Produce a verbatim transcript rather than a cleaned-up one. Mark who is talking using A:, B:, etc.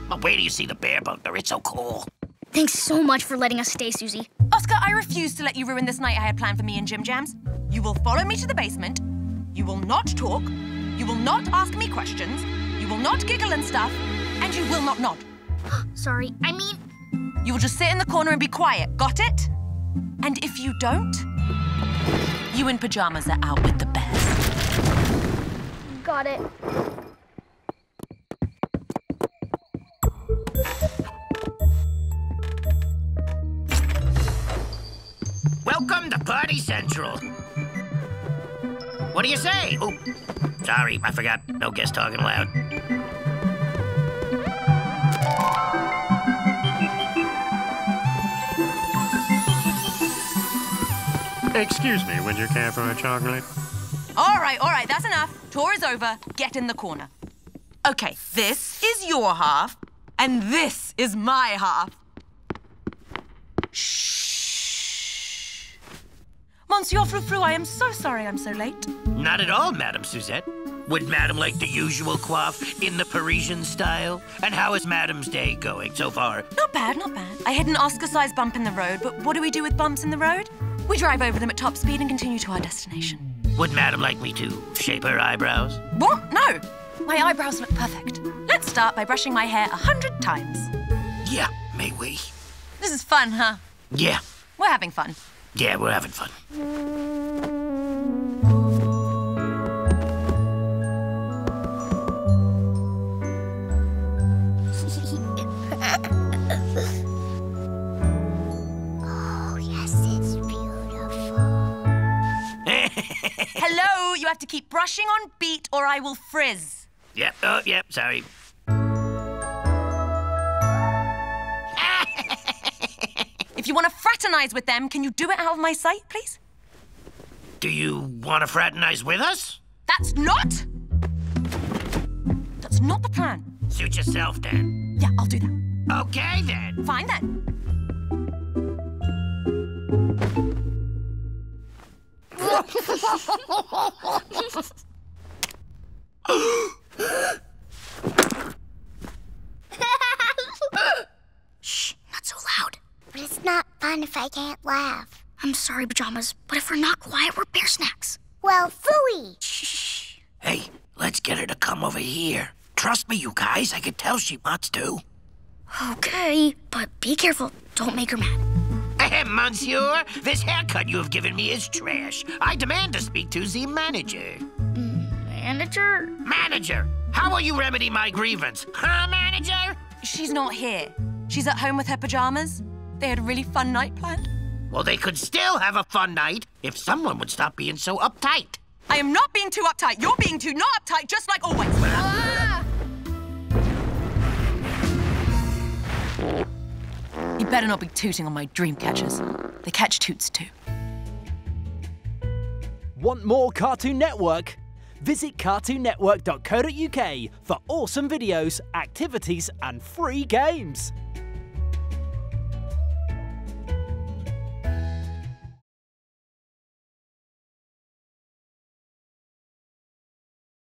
A: Well, where do you see the bear butler? It's so cool.
B: Thanks so much for letting us stay, Susie.
C: Oscar, I refuse to let you ruin this night I had planned for me and Jim Jams. You will follow me to the basement. You will not talk. You will not ask me questions. You will not giggle and stuff. And you will not nod.
B: Sorry, I mean...
C: You will just sit in the corner and be quiet. Got it? And if you don't, you in pajamas are out with the bears.
B: Got it.
A: Welcome to Party Central. What do you say? Oh, sorry, I forgot. No guest talking loud.
D: Excuse me, would you care for a chocolate?
C: All right, all right, that's enough. Tour is over. Get in the corner. Okay, this is your half, and this is my half. Shh. Monsieur Frou-Frou, I am so sorry I'm so late.
A: Not at all, Madame Suzette. Would Madame like the usual coif in the Parisian style? And how is Madame's day going so far?
C: Not bad, not bad. I hit an Oscar-sized bump in the road, but what do we do with bumps in the road? We drive over them at top speed and continue to our destination.
A: Would Madame like me to shape her eyebrows?
C: What? No. My eyebrows look perfect. Let's start by brushing my hair a hundred times.
A: Yeah, may we?
C: This is fun, huh?
A: Yeah.
C: We're having fun.
A: Yeah, we're having fun.
C: Hello, you have to keep brushing on beat or I will frizz.
A: Yep, oh, yep, sorry.
C: If you want to fraternize with them, can you do it out of my sight, please?
A: Do you want to fraternize with us?
C: That's not... That's not the plan.
A: Suit yourself, then.
C: Yeah, I'll do that.
A: Okay, then.
C: Fine, then.
B: Shh, not so loud.
E: But it's not fun if I can't laugh.
B: I'm sorry, Pajamas, but if we're not quiet, we're bear snacks.
E: Well, phooey.
A: Shh. Hey, let's get her to come over here. Trust me, you guys. I can tell she wants to.
B: Okay, but be careful. Don't make her mad.
A: Ahem, Monsieur. This haircut you have given me is trash. I demand to speak to the manager.
B: Manager?
A: Manager! How will you remedy my grievance? Huh, manager?
C: She's not here. She's at home with her pajamas. They had a really fun night planned.
A: Well, they could still have a fun night if someone would stop being so uptight.
C: I am not being too uptight. You're being too not uptight, just like always. Ah! You better not be tooting on my dream catchers. They catch toots too.
F: Want more Cartoon Network? Visit cartoon network dot co dot U K for awesome videos, activities and free games.